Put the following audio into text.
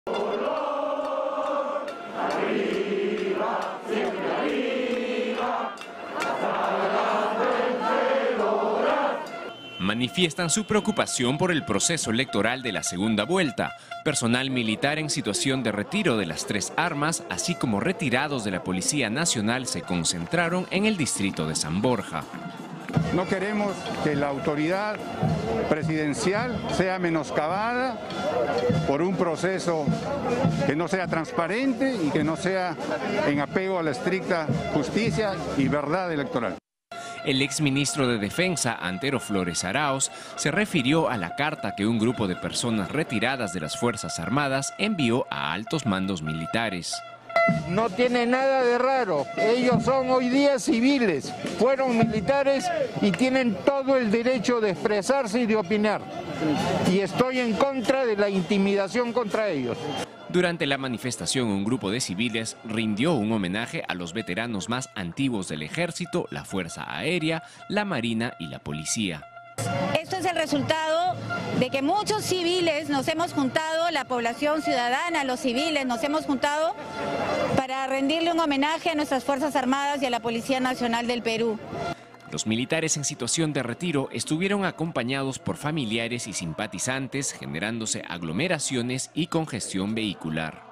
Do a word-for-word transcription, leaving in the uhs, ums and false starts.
Manifiestan su preocupación por el proceso electoral de la segunda vuelta. Personal militar en situación de retiro de las tres armas, así como retirados de la Policía Nacional, se concentraron en el distrito de San Borja. No queremos que la autoridad presidencial sea menoscabada por un proceso que no sea transparente y que no sea en apego a la estricta justicia y verdad electoral. El exministro de Defensa, Antero Flores Arauz, se refirió a la carta que un grupo de personas retiradas de las Fuerzas Armadas envió a altos mandos militares. No tiene nada de raro, ellos son hoy día civiles, fueron militares y tienen todo el derecho de expresarse y de opinar. Y estoy en contra de la intimidación contra ellos. Durante la manifestación, un grupo de civiles rindió un homenaje a los veteranos más antiguos del Ejército, la Fuerza Aérea, la Marina y la Policía. Esto es el resultado de que muchos civiles nos hemos juntado, la población ciudadana, los civiles, nos hemos juntado para rendirle un homenaje a nuestras Fuerzas Armadas y a la Policía Nacional del Perú. Los militares en situación de retiro estuvieron acompañados por familiares y simpatizantes, generándose aglomeraciones y congestión vehicular.